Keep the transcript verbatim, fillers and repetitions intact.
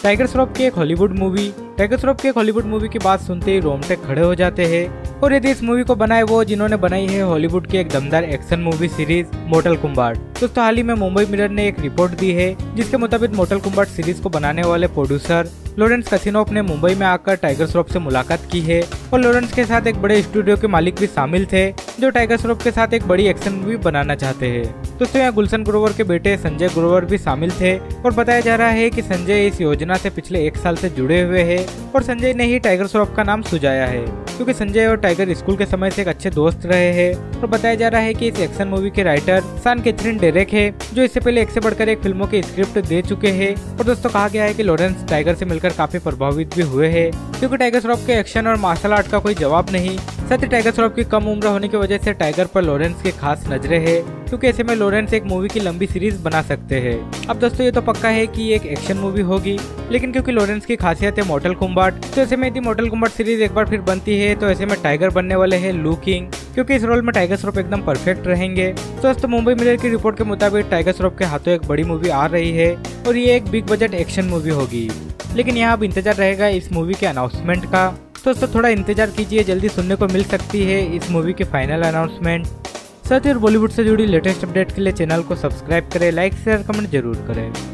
Tiger Shroff की एक Hollywood movie tiger Shroff की एक हॉलीवुड मूवी की बात सुनते ही रोंगटे खड़े हो जाते हैं। और यदि इस मूवी को बनाए वो जिन्होंने बनाई है हॉलीवुड की एक दमदार action movie series Mortal Kombat. दोस्तों हाल ही में मुंबई मिरर ने एक रिपोर्ट दी है जिसके मुताबिक मोर्टल कॉम्बैट सीरीज को बनाने वाले प्रोड्यूसर लॉरेंस कसिनोफ ने मुंबई में आकर टाइगर श्रॉफ से मुलाकात की है और लॉरेंस के साथ एक बड़े स्टूडियो के मालिक भी शामिल थे जो टाइगर श्रॉफ के साथ एक बड़ी एक्शन मूवी बनाना चाहते हैं। दोस्तों यहाँ गुलशन ग्रोवर के बेटे संजय ग्रोवर भी शामिल थे और बताया जा रहा है कि संजय इस योजना से पिछले एक साल से जुड़े हुए हैं और संजय ने ही टाइगर श्रॉफ का नाम सुझाया है क्योंकि संजय और टाइगर स्कूल के समय से एक अच्छे दोस्त रहे हैं। और बताया जा रहा है कि इस एक्शन मूवी के राइटर सान कैथरीन डेरेक है जो इससे पहले एक से बढ़कर एक फिल्मों की स्क्रिप्ट दे चुके हैं। और दोस्तों कहा गया है कि लॉरेंस टाइगर से मिलकर काफी प्रभावित भी हुए हैं क्योंकि टाइगर श्रॉफ के एक्शन और मार्शल आर्ट का कोई जवाब नहीं। साथ ही टाइगर श्रॉफ की कम उम्र होने की वजह से टाइगर पर लॉरेंस की खास नजरें है क्योंकि ऐसे में लॉरेंस एक मूवी की लंबी सीरीज बना सकते हैं। अब दोस्तों ये तो पक्का है कि एक एक्शन मूवी होगी लेकिन क्योंकि लॉरेंस की खासियत है मोर्टल कॉम्बैट तो ऐसे में यदि मोर्टल कॉम्बैट सीरीज एक बार फिर बनती है तो ऐसे में टाइगर बनने वाले हैं लू किंग क्योंकि इस रोल में टाइगर श्रॉफ एकदम परफेक्ट रहेंगे। तो दोस्तों मुंबई मिरर की रिपोर्ट के मुताबिक टाइगर श्रॉफ के हाथों एक बड़ी मूवी आ रही है और ये एक बिग बजट एक्शन मूवी होगी। लेकिन यहाँ अब इंतजार रहेगा इस मूवी के अनाउंसमेंट का। तो दोस्तों थोड़ा इंतजार कीजिए, जल्दी सुनने को मिल सकती है इस मूवी के फाइनल अनाउंसमेंट। साथ ही और बॉलीवुड से जुड़ी लेटेस्ट अपडेट के लिए चैनल को सब्सक्राइब करें, लाइक शेयर कमेंट जरूर करें।